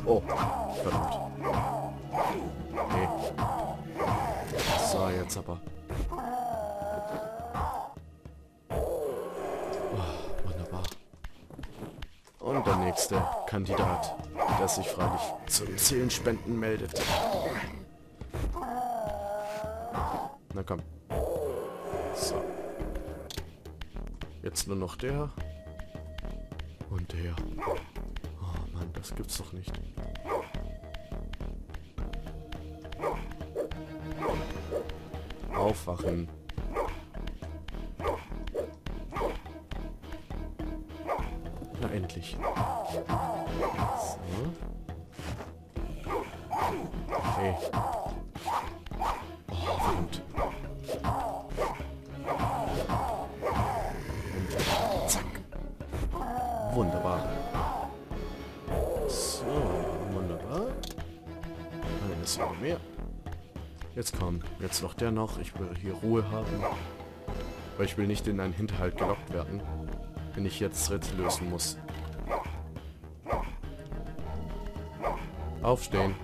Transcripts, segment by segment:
Oh, verdammt. Okay. So, jetzt aber. Oh, wunderbar. Und der nächste Kandidat, der sich freilich zum Seelenspenden meldet. Na komm. So. Jetzt nur noch der. Und der. Oh Mann, das gibt's doch nicht. Aufwachen. Na endlich. So. Hey. Oh, verdammt. Und zack. Wunderbar. So, wunderbar. Eine Seele mehr. Jetzt komm, jetzt noch der noch. Ich will hier Ruhe haben. Weil ich will nicht in einen Hinterhalt gelockt werden, wenn ich jetzt Rätsel lösen muss. Aufstehen.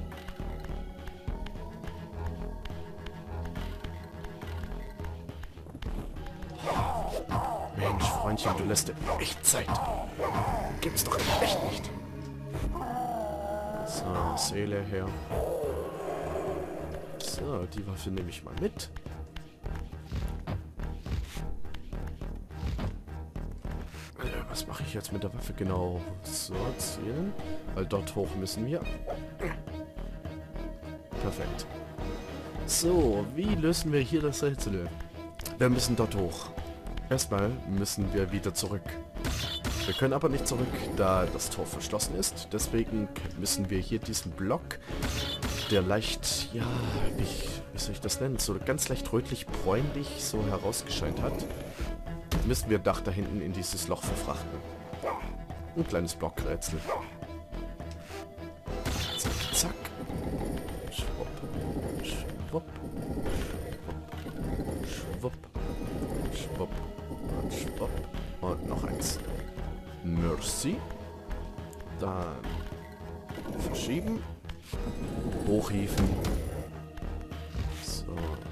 Mensch, Freundchen, du lässt dir echt Zeit. Gibt's doch echt nicht. So, Seele her. So, die Waffe nehme ich mal mit. Was mache ich jetzt mit der Waffe genau? So, zielen. Weil dort hoch müssen wir. Perfekt. So, wie lösen wir hier das Rätsel? Wir müssen dort hoch. Erstmal müssen wir wieder zurück. Wir können aber nicht zurück, da das Tor verschlossen ist. Deswegen müssen wir hier diesen Block, der leicht, ja, wie soll ich das nennen? So ganz leicht rötlich-bräunlich so herausgescheint hat. Müssen wir Dach da hinten in dieses Loch verfrachten. Ein kleines Blockrätsel. Zack, zack. Schwupp, schwupp, schwupp, schwupp und schwupp. Und noch eins. Mercy. Dann verschieben. Hochhieven. So.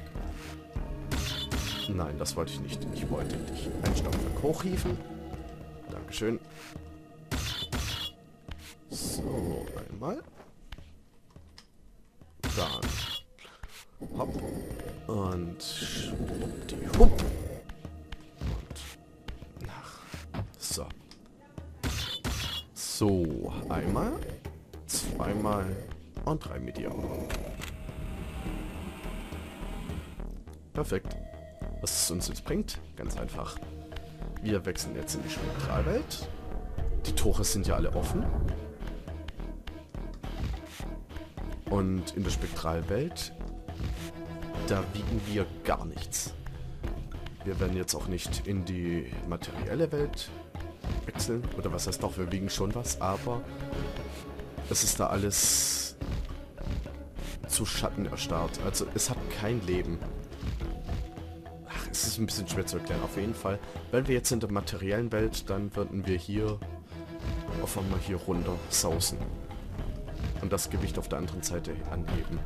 Nein, das wollte ich nicht. Ich wollte dich ein Stockwerk hochhieven. Dankeschön. So, einmal. Dann. Hopp. Und schwuppdiwupp. Und nach. So. So, einmal. Zweimal. Und 3 Meteoren. Perfekt. Was es uns jetzt bringt? Ganz einfach. Wir wechseln jetzt in die Spektralwelt. Die Tore sind ja alle offen. Und in der Spektralwelt, da wiegen wir gar nichts. Wir werden jetzt auch nicht in die materielle Welt wechseln. Oder was heißt doch, wir wiegen schon was, aber es ist da alles zu Schatten erstarrt. Also es hat kein Leben. Ach, es ist ein bisschen schwer zu erklären. Auf jeden Fall, wenn wir jetzt in der materiellen Welt, dann würden wir hier auf einmal hier runter sausen. Und das Gewicht auf der anderen Seite anheben.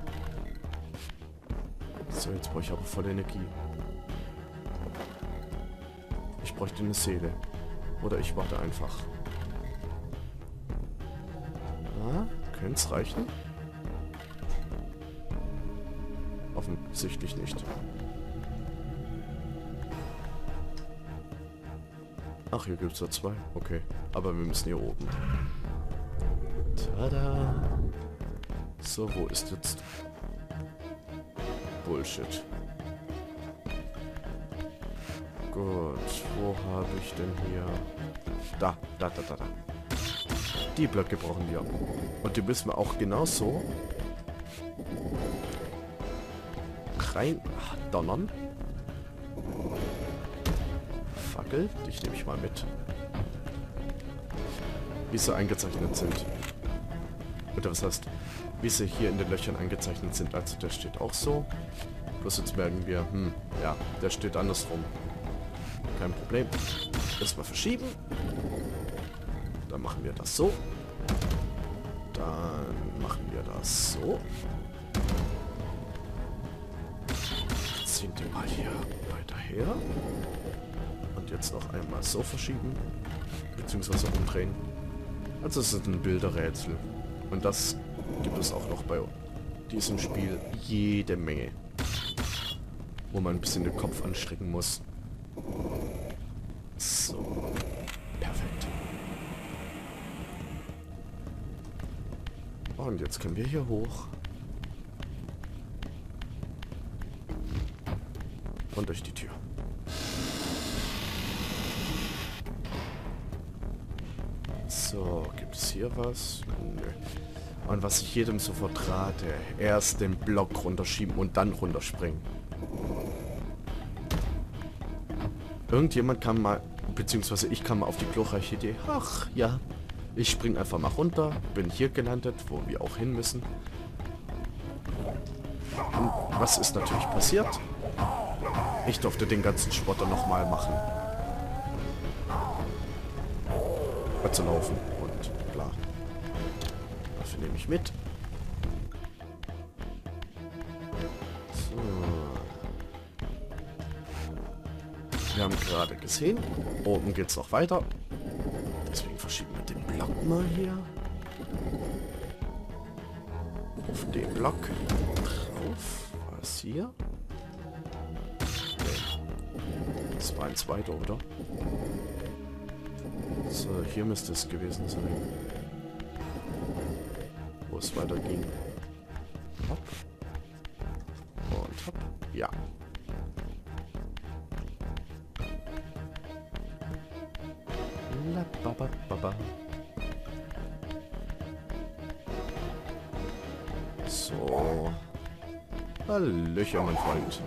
So, jetzt brauche ich aber voll Energie. Ich bräuchte eine Seele. Oder ich warte einfach. Ah, könnte es reichen? Offensichtlich nicht. Ach, hier gibt es ja 2. Okay. Aber wir müssen hier oben. Tada! So, wo ist jetzt... Bullshit. Gut, wo habe ich denn hier... Da. Die Blöcke brauchen wir. Und die müssen wir auch genauso... rein... donnern. Fackel, dich nehme ich mal mit. Wie sie eingezeichnet sind. Oder was heißt, wie sie hier in den Löchern eingezeichnet sind. Also der steht auch so. Bloß jetzt merken wir, ja, der steht andersrum. Kein Problem. Erstmal verschieben. Dann machen wir das so. Dann machen wir das so. Ziehen die mal hier weiter her. Und jetzt noch einmal so verschieben. Beziehungsweise umdrehen. Also es ist ein Bilderrätsel. Und das gibt es auch noch bei diesem Spiel jede Menge. Wo man ein bisschen den Kopf anstrecken muss. So. Perfekt. Und jetzt können wir hier hoch. Und durch die Tür. So, gibt es hier was? Nö. Und was ich jedem sofort rate, erst den Block runterschieben und dann runterspringen. Irgendjemand kam mal, beziehungsweise ich kam mal auf die glorreiche Idee, ach ja, ich spring einfach mal runter, bin hier gelandet, wo wir auch hin müssen. Und was ist natürlich passiert? Ich durfte den ganzen Spotter nochmal machen. Zu laufen und bla. Dafür nehme ich mit. So. Wir haben gerade gesehen, oben geht es noch weiter. Deswegen verschieben wir den Block mal hier. Auf den Block drauf. Was hier? Nee. Das war ein zweiter, oder? So, hier müsste es gewesen sein. Wo es weiter ging. Hopp. Und hopp. Ja. La baba baba. So. Hallöchen, mein Freund.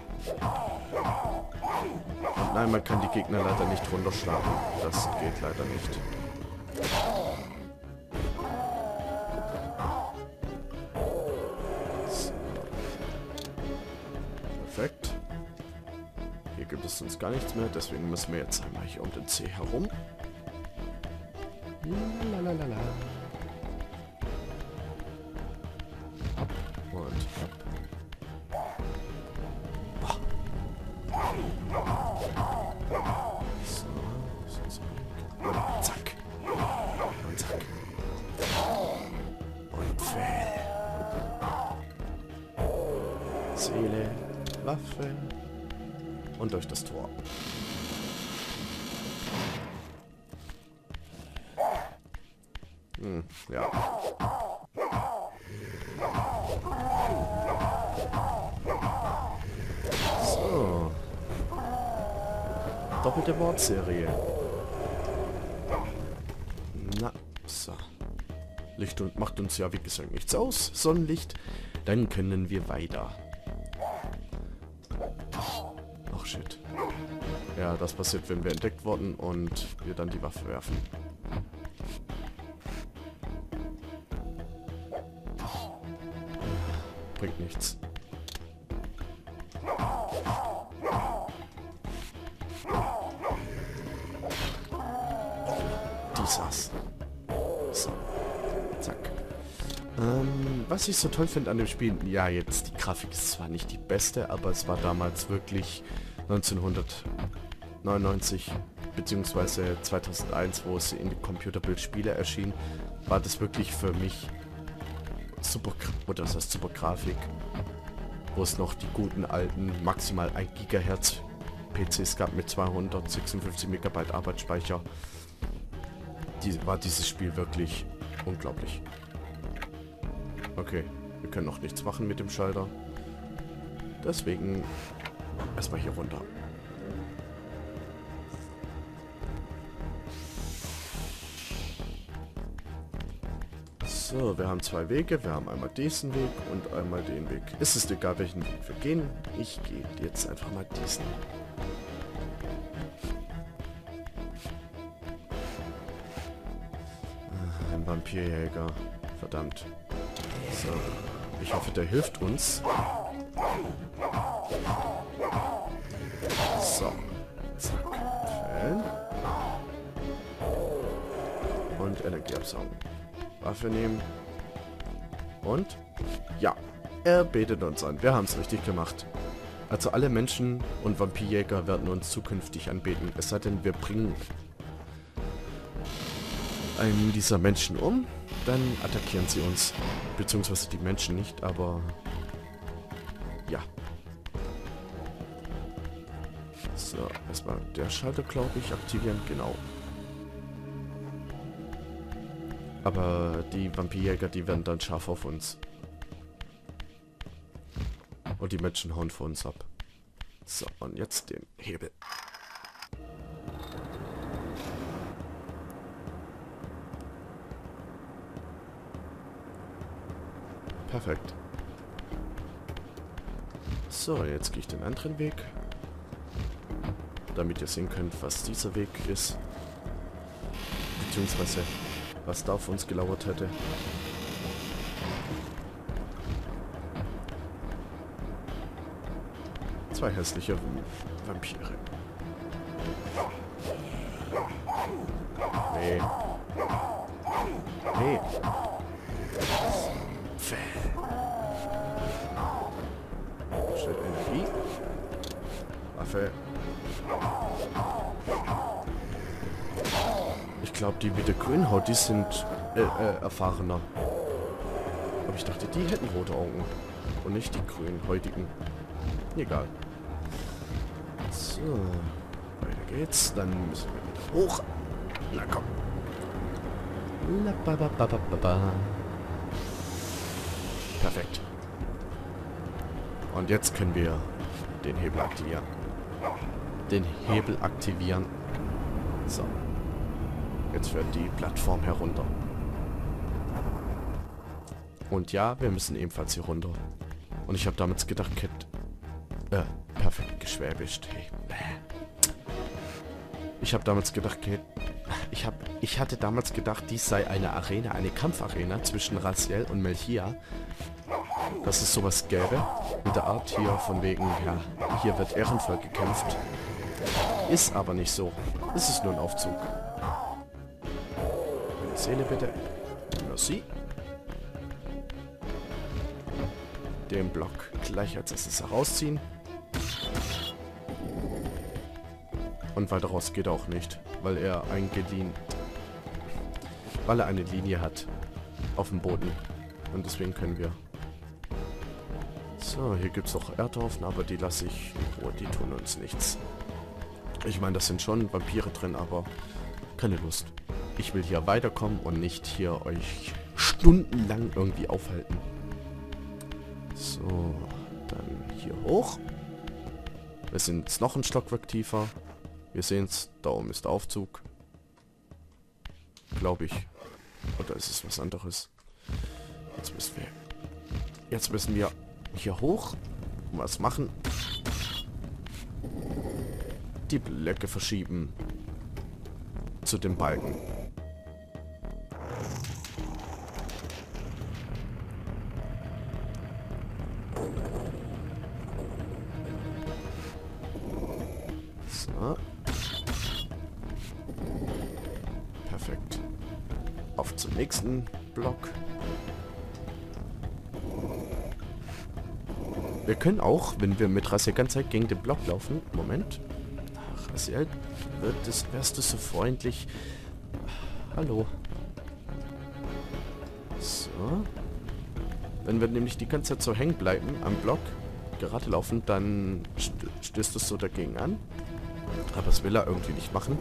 Und nein, man kann die Gegner leider nicht runterschlagen. Das geht leider nicht. So. Perfekt. Hier gibt es sonst gar nichts mehr, deswegen müssen wir jetzt einmal hier um den C herum. Lalalala. Ab und ab. So, und zack. Und zack. Und Pfeil. Seele, Waffe. Und durch das Tor. Ja. So. Doppelte Wortserie. Na, so. Licht und macht uns ja wie gesagt nichts aus. Sonnenlicht. Dann können wir weiter. Ach shit. Ja, das passiert, wenn wir entdeckt wurden und wir dann die Waffe werfen. Bringt nichts. Dieses. So. Zack. Was ich so toll finde an dem Spiel, ja jetzt, die Grafik ist zwar nicht die beste, aber es war damals wirklich 1999 beziehungsweise 2001, wo es in die Computerbildspiele erschien, war das wirklich für mich super, oder das heißt super Grafik, wo es noch die guten alten maximal 1 GHz PCs gab mit 256 MB Arbeitsspeicher. War dieses Spiel wirklich unglaublich. Okay, wir können noch nichts machen mit dem Schalter. Deswegen erstmal hier runter. So, wir haben zwei Wege. Wir haben einmal diesen Weg und einmal den Weg. Es ist egal, welchen Weg wir gehen. Ich gehe jetzt einfach mal diesen. Ein Vampirjäger. Verdammt. So, ich hoffe, der hilft uns. So. Zack. Fällen. Und Energie absaugen. Waffe nehmen. Und? Ja, er betet uns an. Wir haben es richtig gemacht. Also alle Menschen und Vampirjäger werden uns zukünftig anbeten. Es sei denn, wir bringen einen dieser Menschen um, dann attackieren sie uns. Beziehungsweise die Menschen nicht, aber ja. So, erstmal der Schalter, glaube ich, aktivieren. Genau. Aber die Vampirjäger, die werden dann scharf auf uns. Und die Menschen hauen vor uns ab. So, und jetzt den Hebel. Perfekt. So, jetzt gehe ich den anderen Weg. Damit ihr sehen könnt, was dieser Weg ist. Beziehungsweise, was da auf uns gelauert hätte. Zwei hässliche Vampire. Nee. Nee. Stellt Energie. Waffe. Ich glaube, die mit der grünen Haut, die sind erfahrener. Aber ich dachte, die hätten rote Augen. Und nicht die grünhäutigen. Egal. So. Weiter geht's. Dann müssen wir wieder hoch. Na komm. Perfekt. Und jetzt können wir den Hebel aktivieren. Den Hebel aktivieren. So. Jetzt fährt die Plattform herunter. Und ja, wir müssen ebenfalls hier runter. Und ich habe damals gedacht, perfekt geschwäbischt. Hey. Ich habe damals gedacht, ich hatte damals gedacht, dies sei eine Arena, eine Kampfarena zwischen Raziel und Melchior. Dass es sowas gäbe. In der Art hier von wegen, ja, hier wird ehrenvoll gekämpft. Ist aber nicht so. Es ist nur ein Aufzug. Meine Seele bitte. Merci. Den Block gleich als erstes herausziehen. Und weiter raus geht auch nicht, weil er weil er eine Linie hat auf dem Boden. Und deswegen können wir. So, hier gibt es auch Erdhaufen, aber die lasse ich in Ruhe, die tun uns nichts. Ich meine, das sind schon Vampire drin, aber keine Lust. Ich will hier weiterkommen und nicht hier euch stundenlang irgendwie aufhalten. So, dann hier hoch. Wir sind jetzt noch ein Stockwerk tiefer. Wir sehen es, da oben ist der Aufzug. Glaube ich. Oder ist es was anderes? Jetzt müssen wir hier hoch und was machen. Die Blöcke verschieben. Zu den Balken. So. Perfekt. Auf zum nächsten Block. Wir können auch, wenn wir mit Raziel ganz Zeit gegen den Block laufen. Moment. Raziel, wärst du so freundlich? Hallo. So. Wenn wir nämlich die ganze Zeit so hängen bleiben am Block, gerade laufen, dann stößt es so dagegen an. Aber das will er irgendwie nicht machen.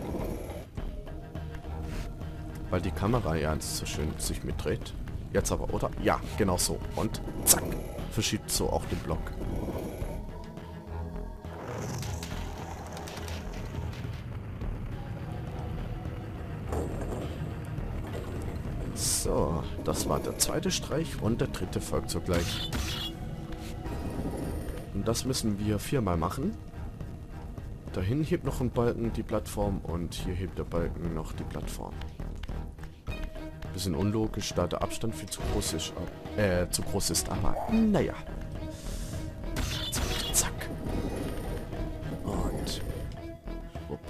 Weil die Kamera ja so schön sich mitdreht. Jetzt aber, oder? Ja, genau so. Und zack. Verschiebt so auch den Block. So, das war der zweite Streich und der dritte folgt sogleich. Und das müssen wir 4-mal machen. Dahin hebt noch ein Balken die Plattform und hier hebt der Balken noch die Plattform. Bisschen unlogisch, da der Abstand viel zu groß ist, aber naja. Zack, zack. Und schwupp.